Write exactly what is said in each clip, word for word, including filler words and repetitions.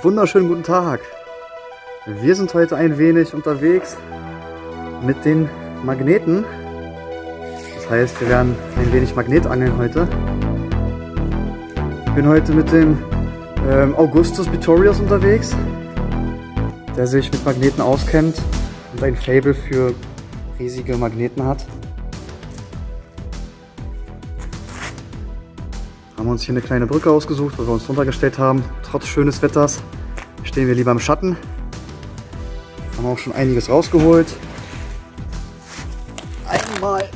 wunderschönen guten Tag. Wir sind heute ein wenig unterwegs mit den Magneten. Das heißt, wir werden ein wenig Magnetangeln heute. Ich bin heute mit dem ähm, Augustus Bitorius unterwegs, der sich mit Magneten auskennt und ein Faible für riesige Magneten hat. Haben uns hier eine kleine Brücke ausgesucht, wo wir uns drunter gestellt haben. Trotz schönes Wetters stehen wir lieber im Schatten. Haben auch schon einiges rausgeholt. Einmal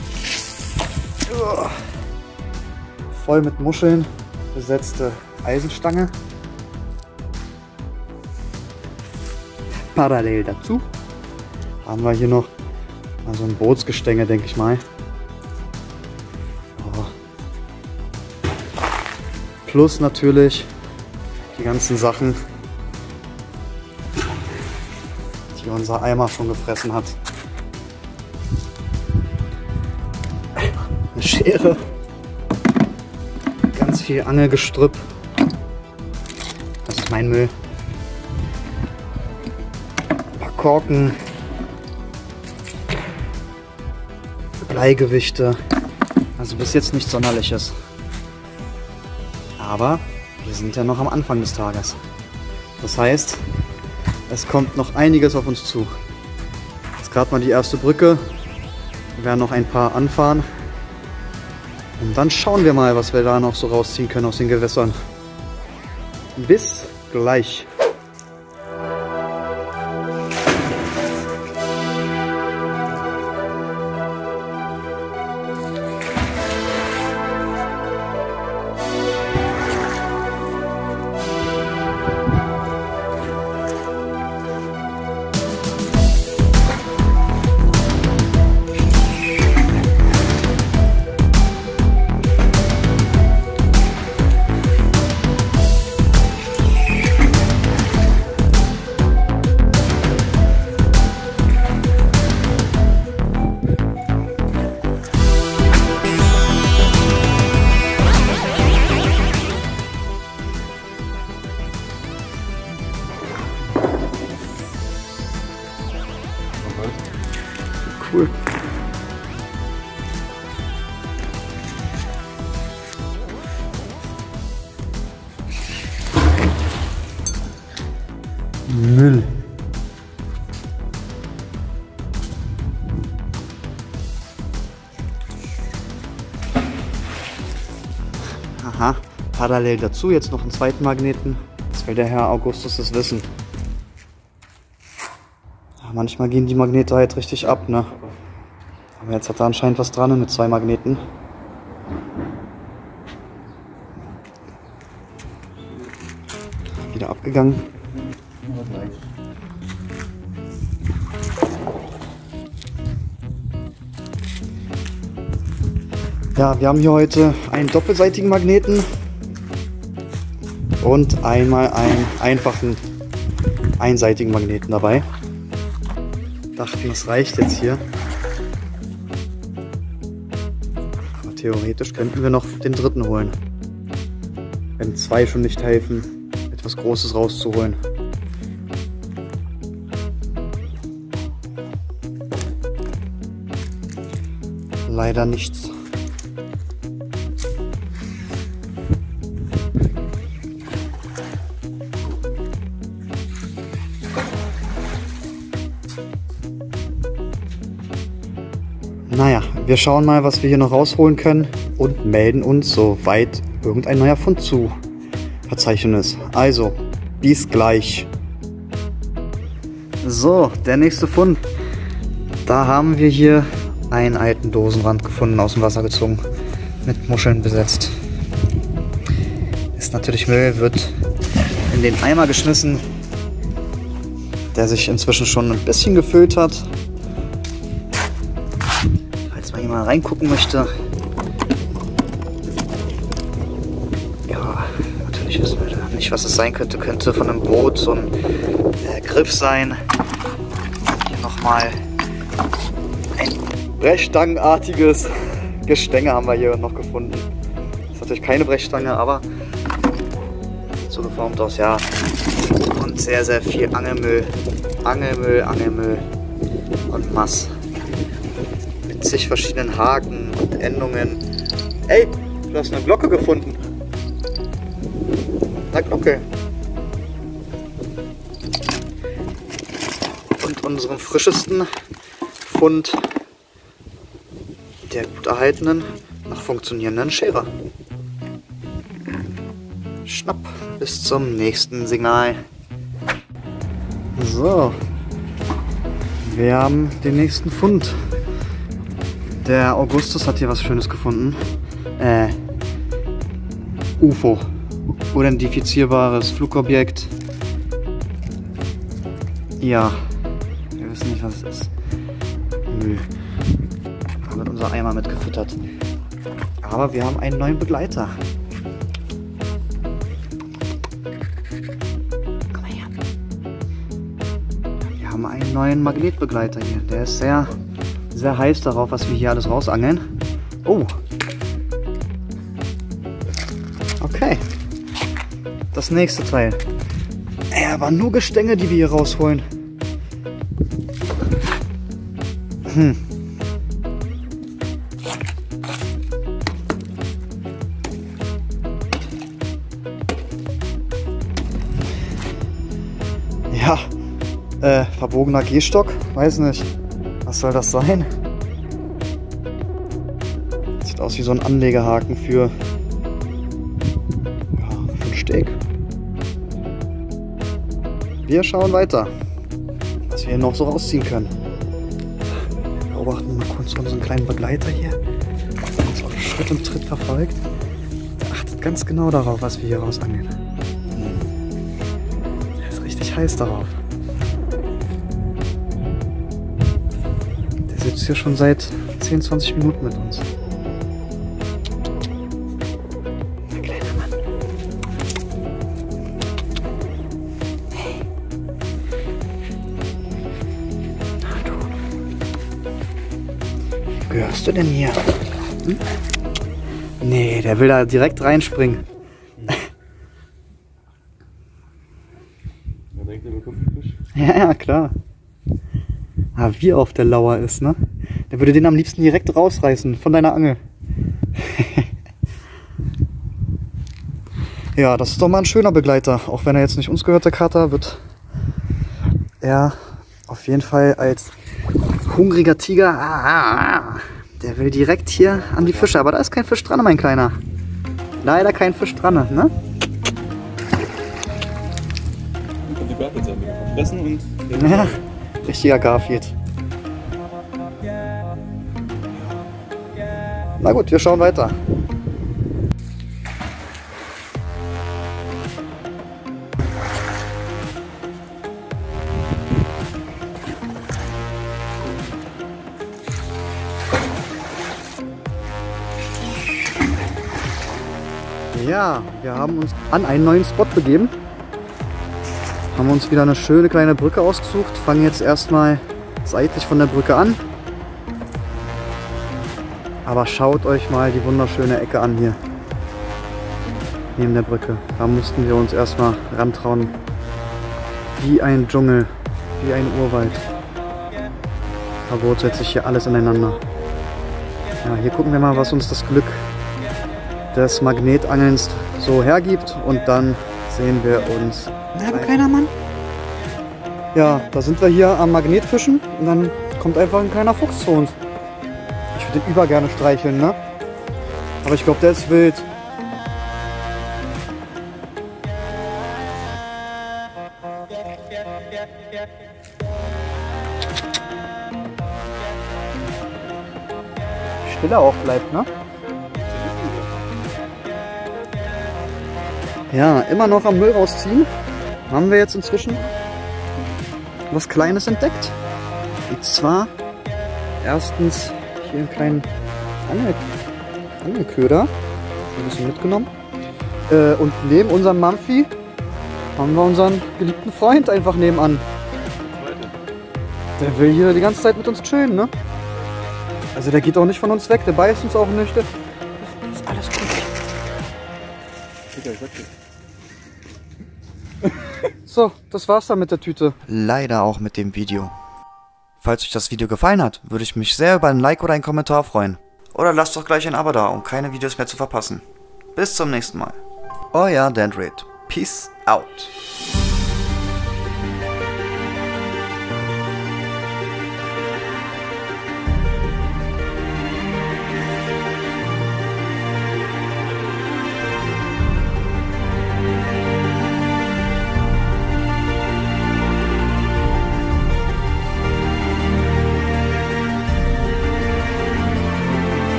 voll mit Muscheln besetzte Eisenstange. Parallel dazu haben wir hier noch also ein Bootsgestänge, denke ich mal. Plus natürlich die ganzen Sachen, die unser Eimer schon gefressen hat. Eine Schere, ganz viel Angelgestrüpp. Das ist mein Müll. Ein paar Korken, Bleigewichte. Also bis jetzt nichts Sonderliches. Aber wir sind ja noch am Anfang des Tages. Das heißt, es kommt noch einiges auf uns zu. Jetzt gerade mal die erste Brücke. Wir werden noch ein paar anfahren. Und dann schauen wir mal, was wir da noch so rausziehen können aus den Gewässern. Bis gleich. Cool. Müll. Aha, parallel dazu jetzt noch einen zweiten Magneten. Das will der Herr Augustus das wissen. Manchmal gehen die Magnete halt richtig ab, ne? Aber jetzt hat er anscheinend was dran mit zwei Magneten. Wieder abgegangen. Ja, wir haben hier heute einen doppelseitigen Magneten und einmal einen einfachen einseitigen Magneten dabei. Dachten, das reicht jetzt hier. Aber theoretisch könnten wir noch den dritten holen. Wenn zwei schon nicht helfen, etwas Großes rauszuholen. Leider nichts. Naja, wir schauen mal, was wir hier noch rausholen können und melden uns, soweit irgendein neuer Fund zu verzeichnen ist. Also, bis gleich. So, der nächste Fund. Da haben wir hier einen alten Dosenrand gefunden, aus dem Wasser gezogen, mit Muscheln besetzt. Ist natürlich Müll, wird in den Eimer geschmissen, der sich inzwischen schon ein bisschen gefüllt hat. Wenn man reingucken möchte. Ja, natürlich wissen wir nicht, was es sein könnte. Könnte von einem Boot so ein äh, Griff sein. Hier nochmal ein brechstangenartiges Gestänge haben wir hier noch gefunden. Das ist natürlich keine Brechstange, aber sieht so geformt aus, ja. Und sehr, sehr viel Angelmüll. Angelmüll, Angelmüll und Mass. Mit zig verschiedenen Haken und Endungen. Ey, du hast eine Glocke gefunden. Eine Glocke. Und unseren frischesten Fund der gut erhaltenen, noch funktionierenden Schere. Schnapp, bis zum nächsten Signal. So, wir haben den nächsten Fund. Der Augustus hat hier was Schönes gefunden. Äh, U F O. Identifizierbares Flugobjekt. Ja, wir wissen nicht, was es ist. Müll. Haben wir unser Eimer mitgefüttert. Aber wir haben einen neuen Begleiter. Komm mal her. Wir haben einen neuen Magnetbegleiter hier. Der ist sehr, sehr heiß darauf, was wir hier alles rausangeln. Oh. Okay. Das nächste Teil. Ey, aber nur Gestänge, die wir hier rausholen. Hm. Ja, äh, verbogener Gehstock? Weiß nicht. Was soll das sein? Sieht aus wie so ein Anlegehaken für, ja, für ein Steg. Wir schauen weiter, was wir hier noch so rausziehen können. Beobachten mal kurz unseren kleinen Begleiter hier, der uns auf Schritt und Tritt verfolgt. Der achtet ganz genau darauf, was wir hier rausangeln. Der ist richtig heiß darauf. Der sitzt hier schon seit zehn, zwanzig Minuten mit uns. Der kleine Mann. Hey. Na du. Wo gehörst du denn hier? Hm? Nee, der will da direkt reinspringen. Er denkt, er bekommt einen Fisch. Ja, ja, klar. Ah, wie auf der Lauer ist, ne? Der würde den am liebsten direkt rausreißen von deiner Angel. Ja, das ist doch mal ein schöner Begleiter. Auch wenn er jetzt nicht uns gehört, der Kater, wird er auf jeden Fall als hungriger Tiger, ah, ah, ah, der will direkt hier an die Fische. Aber da ist kein Fisch dran, mein Kleiner. Leider kein Fisch dran, ne? Dann kommt die Garfield sein, fressen und... Ja, richtiger Garfield. Na gut, wir schauen weiter. Ja, wir haben uns an einen neuen Spot begeben. Haben uns wieder eine schöne kleine Brücke ausgesucht. Fangen jetzt erstmal seitlich von der Brücke an. Aber schaut euch mal die wunderschöne Ecke an hier. Neben der Brücke. Da mussten wir uns erstmal rantrauen. Wie ein Dschungel. Wie ein Urwald. Da wurzelt sich hier alles ineinander. Ja, hier gucken wir mal, was uns das Glück des Magnetangelns so hergibt. Und dann sehen wir uns. Na, du kleiner Mann. Ja, da sind wir hier am Magnetfischen. Und dann kommt einfach ein kleiner Fuchs zu uns. Ich würde den über gerne streicheln, ne? Aber ich glaube, der ist wild. Stille auch bleibt, ne? Ja, immer noch am Müll rausziehen. Haben wir jetzt inzwischen was Kleines entdeckt. Und zwar erstens hier einen kleinen Angel Angelköder. Ein bisschen mitgenommen. Äh, und neben unserem Mampfi haben wir unseren geliebten Freund einfach nebenan. Der will hier die ganze Zeit mit uns chillen, ne? Also der geht auch nicht von uns weg, der beißt uns auch nicht. Das ist alles gut. So, das war's dann mit der Tüte. Leider auch mit dem Video. Falls euch das Video gefallen hat, würde ich mich sehr über ein Like oder einen Kommentar freuen. Oder lasst doch gleich ein Abo da, um keine Videos mehr zu verpassen. Bis zum nächsten Mal. Euer Dendroid. Peace out.